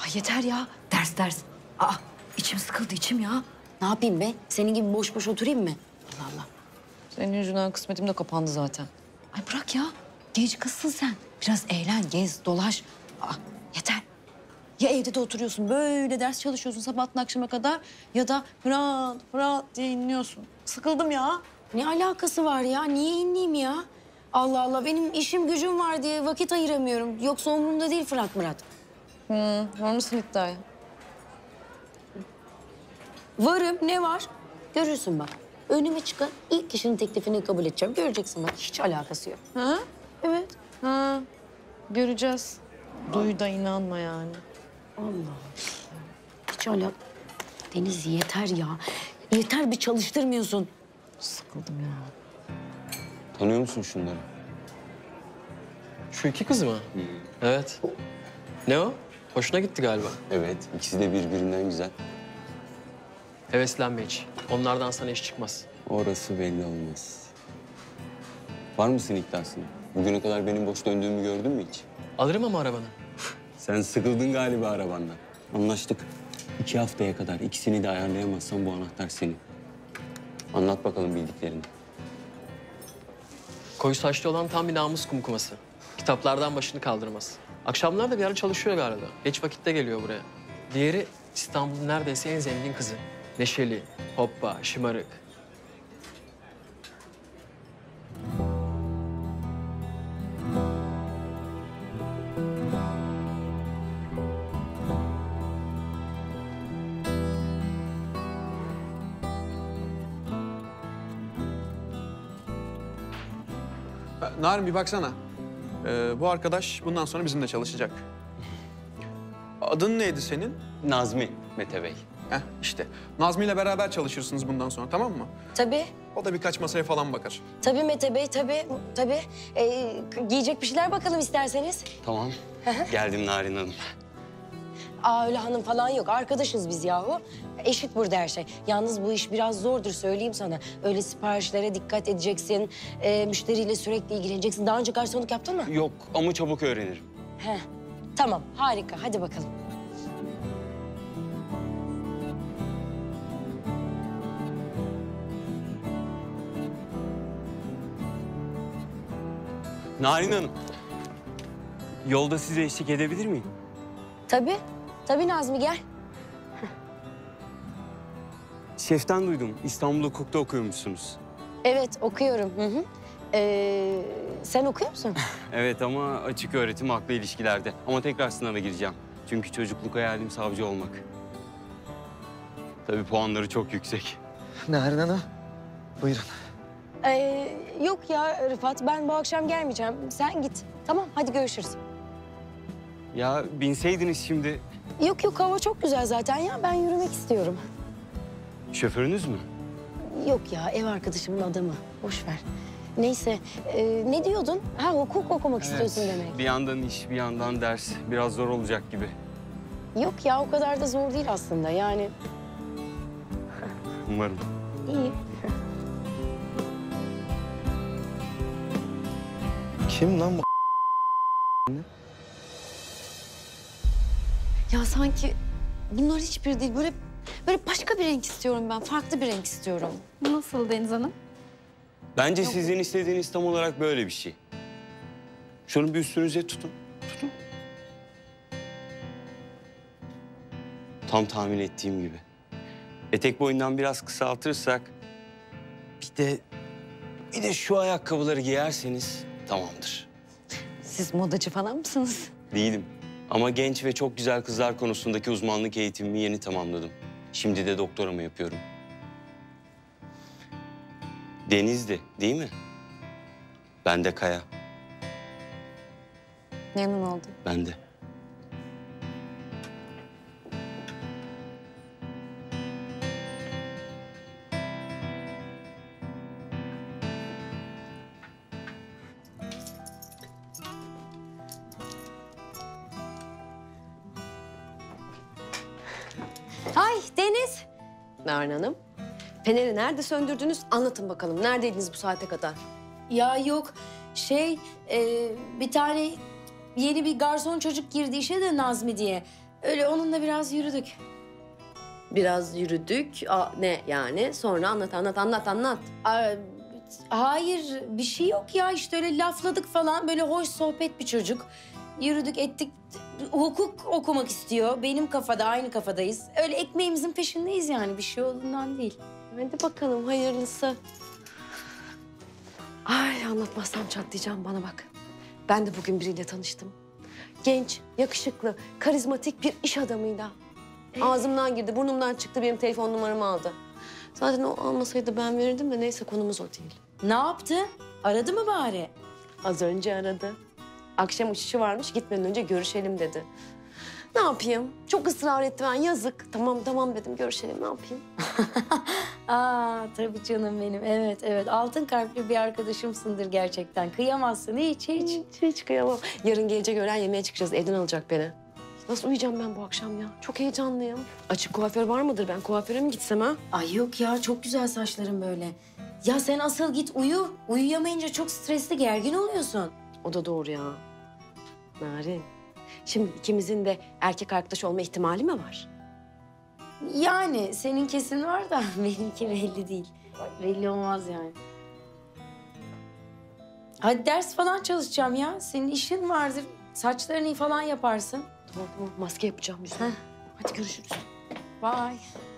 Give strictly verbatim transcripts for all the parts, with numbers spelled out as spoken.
Ay yeter ya. Ders ders. Aa içim sıkıldı içim ya. Ne yapayım be? Senin gibi boş boş oturayım mı? Allah Allah. Senin yüzünden kısmetim de kapandı zaten. Ay bırak ya. Genç kızsın sen. Biraz eğlen, gez, dolaş. Aa yeter. Ya evde de oturuyorsun böyle ders çalışıyorsun sabahtan akşama kadar ya da Fırat Fırat diye inliyorsun. Sıkıldım ya. Ne alakası var ya? Niye inleyeyim ya? Allah Allah, benim işim gücüm var diye vakit ayıramıyorum. Yoksa umurumda değil Fırat Murat. Hmm, var mısın iddiaya? Varım, ne var? Görürsün bak. Önüme çıkan ilk kişinin teklifini kabul edeceğim. Göreceksin bak, hiç alakası yok. Ha? Evet. Ha. Göreceğiz. Duy da inanma yani. Allah. Hiç alak... Deniz yeter ya. Yeter, bir çalıştırmıyorsun. Sıkıldım ya. Tanıyor musun şunları? Şu iki kız mı? Hı. Evet. Ne o? Hoşuna gitti galiba. Evet, ikisi de birbirinden güzel. Heveslenme hiç. Onlardan sana iş çıkmaz. Orası belli olmaz. Var mısın iddiasına? Bugüne kadar benim boş döndüğümü gördün mü hiç? Alırım ama arabanı. Sen sıkıldın galiba arabandan. Anlaştık. İki haftaya kadar ikisini de ayarlayamazsan bu anahtar senin. Anlat bakalım bildiklerini. Koyu saçlı olan tam bir namus kumkuması. Kitaplardan başını kaldırmaz. Akşamlar da bir ara çalışıyor galiba. Geç vakitte geliyor buraya. Diğeri İstanbul'un neredeyse en zengin kızı. Neşeli, hoppa, şımarık. Narin bir baksana. Ee, bu arkadaş bundan sonra bizimle çalışacak. Adın neydi senin? Nazmi Mete Bey. Heh işte. Nazmi ile beraber çalışırsınız bundan sonra, tamam mı? Tabii. O da birkaç masaya falan bakar. Tabii Mete Bey, tabii. Tabii. Ee, giyecek bir şeyler bakalım isterseniz. Tamam. Geldim Narin Hanım. Aa öyle hanım falan yok. Arkadaşız biz yahu. Eşit burada her şey. Yalnız bu iş biraz zordur söyleyeyim sana. Öyle siparişlere dikkat edeceksin. E, müşteriyle sürekli ilgileneceksin. Daha önce garsonluk yaptın mı? Yok ama çabuk öğrenirim. He. Tamam, harika. Hadi bakalım. Narin Hanım. Yolda size eşlik edebilir miyim? Tabii. Tabii Nazmi, gel. Şeften duydum. İstanbul Hukuk'ta okuyormuşsunuz. Evet, okuyorum. Hı hı. Ee, sen okuyor musun? Evet ama açık öğretim haklı ilişkilerde. Ama tekrar sınava gireceğim. Çünkü çocukluk hayalim savcı olmak. Tabii puanları çok yüksek. Narin Hanım, buyurun. Ee, yok ya Rıfat, ben bu akşam gelmeyeceğim. Sen git. Tamam, hadi görüşürüz. Ya binseydiniz şimdi. Yok yok, hava çok güzel zaten ya. Ben yürümek istiyorum. Şoförünüz mü? Yok ya, ev arkadaşımın adamı. Boş ver. Neyse, e, ne diyordun? Ha, hukuk okumak istiyorsun demek. Bir yandan iş, bir yandan ders. Biraz zor olacak gibi. Yok ya, o kadar da zor değil aslında. Yani Umarım. iyi. Kim lan bu? Ya sanki bunlar hiçbir değil. Böyle böyle başka bir renk istiyorum ben. Farklı bir renk istiyorum. Nasıl Deniz Hanım? Bence sizin istediğiniz tam olarak böyle bir şey. Şunu bir üstünüze tutun. Tutun. Tam tahmin ettiğim gibi. Etek boyundan biraz kısaltırsak... Bir de... Bir de şu ayakkabıları giyerseniz tamamdır. Siz modacı falan mısınız? Değilim. Ama genç ve çok güzel kızlar konusundaki uzmanlık eğitimimi yeni tamamladım. Şimdi de doktoramı yapıyorum. Deniz'di, değil mi? Ben de Kaya. Memnun oldum. Ben de. Ay Deniz. Narin Hanım. Feneri nerede söndürdünüz? Anlatın bakalım. Neredeydiniz bu saate kadar? Ya yok, şey, e, bir tane yeni bir garson çocuk girdi işe de Nazmi diye. Öyle onunla biraz yürüdük. Biraz yürüdük. Aa, ne yani? Sonra anlat, anlat, anlat, anlat. Aa, hayır bir şey yok ya işte öyle lafladık falan böyle hoş sohbet bir çocuk. Yürüdük ettik hukuk okumak istiyor. Benim kafada aynı kafadayız. Öyle ekmeğimizin peşindeyiz yani bir şey olduğundan değil. Hadi bakalım hayırlısı. Ay anlatmazsam çatlayacağım bana bak. Ben de bugün biriyle tanıştım. Genç, yakışıklı, karizmatik bir iş adamıyla. Ağzımdan girdi, burnumdan çıktı, benim telefon numaramı aldı. Zaten o almasaydı ben verirdim de neyse konumuz o değil. Ne yaptı? Aradı mı bari? Az önce aradı. Akşam uçuşu varmış, gitmeden önce görüşelim dedi. Ne yapayım? Çok ısrar etti ben, yazık. Tamam tamam dedim, görüşelim, ne yapayım? Aa tabii canım benim. Evet evet altın kalpli bir arkadaşımsındır gerçekten. Kıyamazsın hiç hiç. Hiç, hiç kıyamam. Yarın gelecek öğlen yemeğe çıkacağız, evden alacak beni. Nasıl uyuyacağım ben bu akşam ya? Çok heyecanlıyım. Açık kuaför var mıdır? Ben kuaföre mi gitsem ha? Ay yok ya çok güzel saçların böyle. Ya sen asıl git uyu. Uyuyamayınca çok stresli gergin oluyorsun. O da doğru ya. Narin, şimdi ikimizin de erkek arkadaş olma ihtimali mi var? Yani senin kesin var da benimki belli değil. Belli olmaz yani. Hadi ders falan çalışacağım ya. Senin işin vardır. Saçlarını falan yaparsın. Tamam tamam, maske yapacağım yüzüme. Hadi görüşürüz. Bye.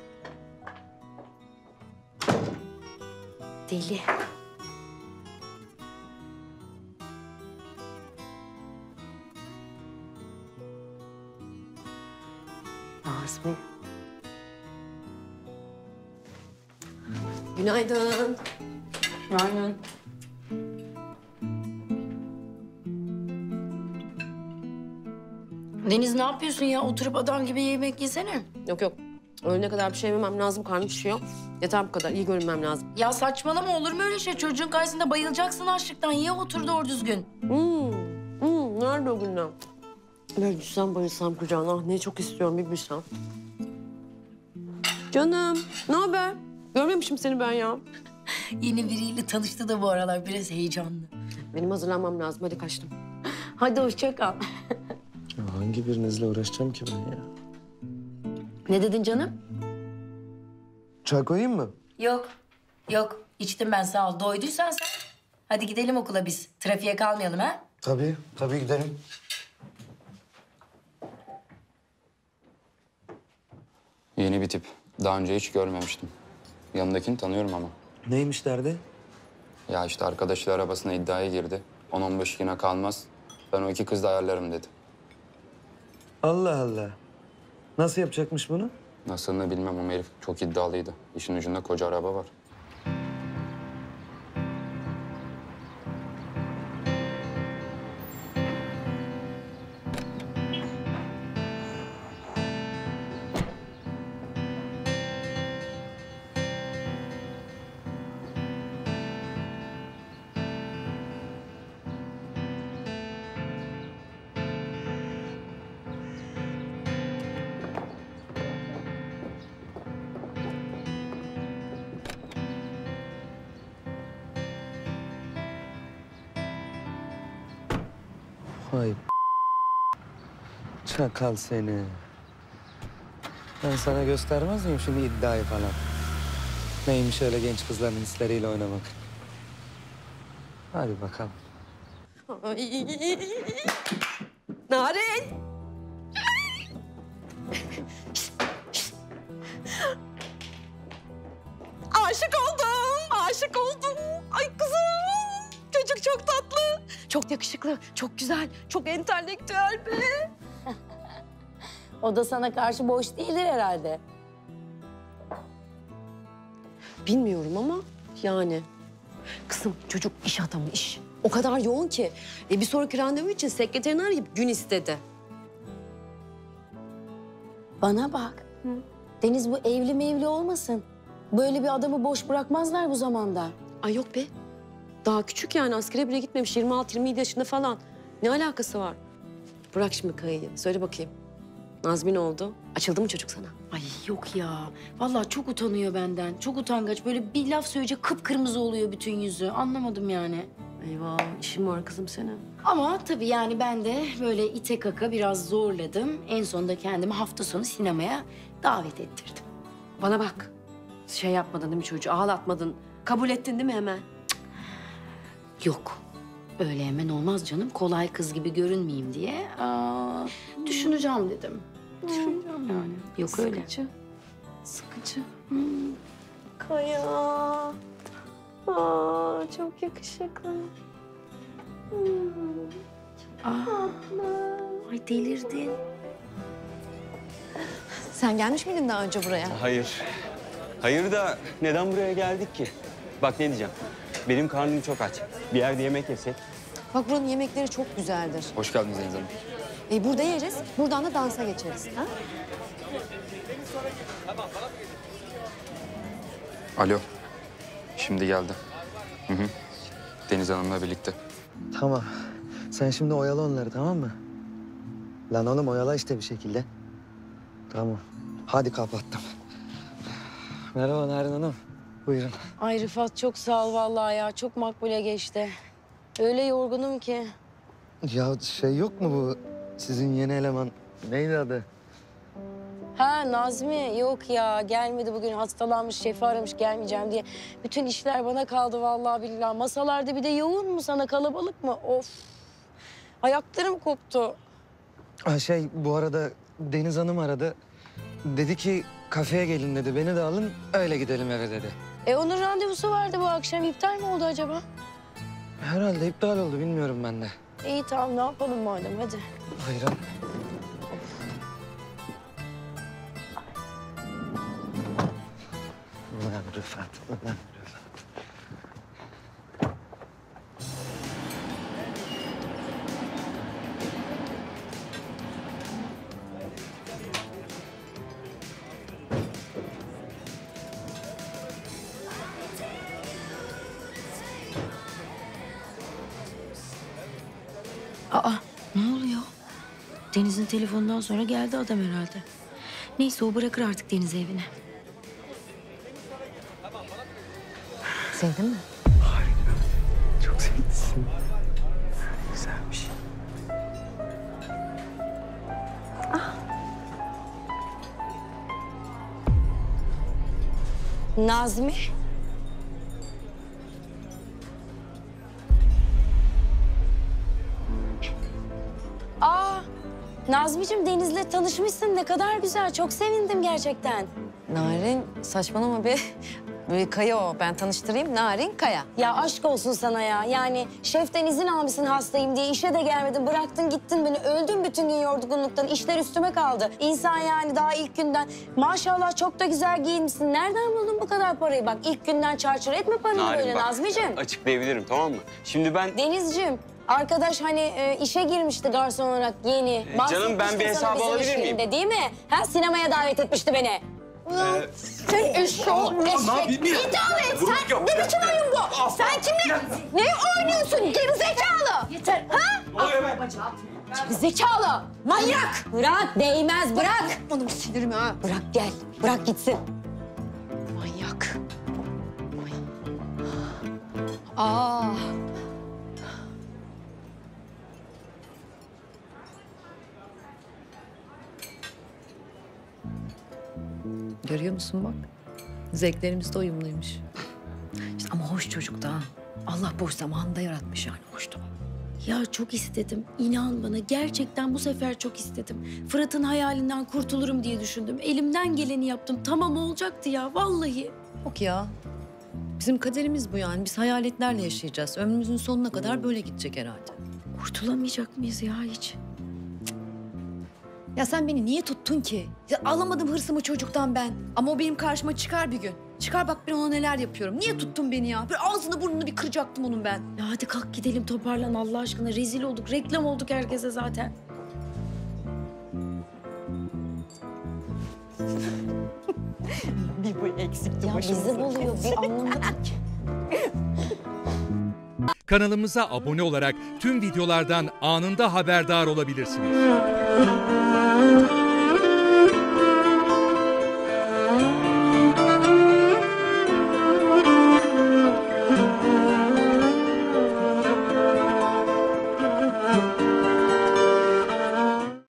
Deli. Nazmi. Günaydın. Aynen. Deniz ne yapıyorsun ya? Oturup adam gibi yemek yesene. Yok yok. Öğlene kadar bir şey yemem lazım. Karnım şişiyor. Yeter bu kadar. İyi görünmem lazım. Ya saçmalama olur mu öyle şey? Çocuğun karşısında bayılacaksın açlıktan. Ye otur doğru düzgün. Hmm. Hmm. Nerede o günler? Böyle düşsem bayılsam kucağına. Ah ne çok istiyorum bir bilsem. Canım. Ne haber? Görmemişim seni ben ya. Yeni biriyle tanıştı da bu aralar biraz heyecanlı. Benim hazırlanmam lazım. Hadi kaçtım. Hadi hoşça kal. Ya hangi birinizle uğraşacağım ki ben ya? Ne dedin canım? Çay koyayım mı? Yok. Yok. İçtim ben sağ ol. Doyduysan sen. Hadi gidelim okula biz. Trafiğe kalmayalım ha. Tabii, tabii gidelim. Yeni bir tip. Daha önce hiç görmemiştim. Yanındakini tanıyorum ama. Neymiş derdi? Ya işte arkadaşıyla arabasına iddiaya girdi. on on beş güne kalmaz. Ben o iki kızla ayarlarım dedi. Allah Allah. Nasıl yapacakmış bunu? Nasılını bilmem ama herif çok iddialıydı. İşin ucunda koca araba var. Vay çakal seni. Ben sana göstermez miyim şimdi iddiayı falan? Neymiş öyle genç kızların hisleriyle oynamak? Hadi bakalım. Ay. Narin. Aşık oldum. Aşık oldum. Ay kızım. Çocuk çok tatlı. Çok yakışıklı, çok güzel, çok entelektüel be. O da sana karşı boş değildir herhalde. Bilmiyorum ama yani. Kızım çocuk iş adamı iş. O kadar yoğun ki. E, bir sonraki randevu için sekreterini arayıp gün istedi. Bana bak. Deniz bu evli mevli olmasın. Böyle bir adamı boş bırakmazlar bu zamanda. Ay yok be. Daha küçük yani askere bile gitmemiş. yirmi altı yirmi yedi yaşında falan. Ne alakası var? Bırak şimdi kayayı. Söyle bakayım. Nazmi ne oldu? Açıldı mı çocuk sana? Ay yok ya. Vallahi çok utanıyor benden. Çok utangaç. Böyle bir laf söyleyecek kıpkırmızı oluyor bütün yüzü. Anlamadım yani. Eyvah işin var kızım senin. Ama tabii yani ben de böyle ite kaka biraz zorladım. En sonunda kendimi hafta sonu sinemaya davet ettirdim. Bana bak. Şey yapmadın değil mi çocuğu? Ağlatmadın. Kabul ettin değil mi hemen? Yok. Öyle hemen olmaz canım. Kolay kız gibi görünmeyeyim diye. Aa, düşüneceğim dedim. Düşüneceğim yani. Yok öyle. Sıkıcı. Sıkıcı. Kaya. Aa, çok yakışıklı. Ay delirdin. Sen gelmiş miydin daha önce buraya? Hayır. Hayır da neden buraya geldik ki? Bak ne diyeceğim. Benim karnım çok aç. Bir yerde yemek yesek. Bak buranın yemekleri çok güzeldir. Hoş geldiniz Deniz Hanım. E, burada yeriz, buradan da dansa geçeriz. Ha? Alo. Şimdi geldi. Hı hı. Deniz Hanım'la birlikte. Tamam. Sen şimdi oyala onları, tamam mı? Lan oğlum oyala işte bir şekilde. Tamam. Hadi kapattım. Merhaba Narin Hanım. Buyurun. Ay Rıfat çok sağ ol vallahi ya. Çok makbule geçti. Öyle yorgunum ki. Ya şey yok mu bu sizin yeni eleman? Neydi adı? Ha Nazmi yok ya gelmedi bugün hastalanmış şefi aramış gelmeyeceğim diye. Bütün işler bana kaldı vallahi billahi. Masalarda bir de yoğun mu sana kalabalık mı? Of. Ayaklarım koptu. Ha şey bu arada Deniz Hanım aradı. Dedi ki kafeye gelin dedi. Beni de alın öyle gidelim eve dedi. E onun randevusu vardı bu akşam. İptal mi oldu acaba? Herhalde iptal oldu bilmiyorum ben de. İyi tamam ne yapalım madem hadi. Hayran. Ulan Rıfat, ulan Rıfat. Aa ne oluyor? Deniz'in telefonundan sonra geldi adam herhalde. Neyse o bırakır artık Deniz'i evine. Sevdin mi? Çok sevmişsin. Güzelmiş. Nazmi. Aa, Nazmi'cim Deniz'le tanışmışsın. Ne kadar güzel. Çok sevindim gerçekten. Narin saçmalama be. Böyle Kaya o. Ben tanıştırayım. Narin Kaya. Ya aşk olsun sana ya. Yani şeften izin almışsın hastayım diye. İşe de gelmedin. Bıraktın gittin beni. Öldüm bütün gün yorgunluktan. İşler üstüme kaldı. İnsan yani daha ilk günden. Maşallah çok da güzel giyinmişsin. Nereden buldun bu kadar parayı? Bak ilk günden çarçur etme paranı Narin böyle bak, Nazmi'cim. açıklayabilirim tamam mı? Şimdi ben... Denizciğim, arkadaş hani e, işe girmişti garson olarak yeni. canım, ben bir Bahsetmişti sana hesabı bizim alabilir iş miyim? yerinde, değil mi? Ha sinemaya davet etmişti beni. Ulan sen eşşoğlu meslek. İdare et sen. Ne biçim oyun bu? Sen kimle? Ne oynuyorsun gerizekalı? Yeter. Ha? Gerizekalı. Manyak. Bırak değmez bırak. Onun sinirimi ha. Bırak gel. Bırak gitsin. Manyak. Aa. Görüyor musun bak? Zevklerimiz de uyumluymuş. İşte ama hoş çocuk da. Allah boş zamanında yaratmış yani hoştu. Ya çok istedim. İnan bana gerçekten bu sefer çok istedim. Fırat'ın hayalinden kurtulurum diye düşündüm. Elimden geleni yaptım. Tamam olacaktı ya vallahi. Yok ya. Bizim kaderimiz bu yani. Biz hayaletlerle yaşayacağız. Ömrümüzün sonuna kadar böyle gidecek herhalde. Kurtulamayacak mıyız ya hiç? Ya sen beni niye tuttun ki? Ya alamadım hırsımı çocuktan ben. Ama o benim karşıma çıkar bir gün. Çıkar bak ben ona neler yapıyorum. Niye tuttun beni ya? Böyle ağzını burnunu bir kıracaktım onun ben. Ya hadi kalk gidelim toparlan Allah aşkına. Rezil olduk, reklam olduk herkese zaten. Bir bu eksikti Ya bizi buluyor, bir anlamadım ki. Kanalımıza abone olarak tüm videolardan anında haberdar olabilirsiniz.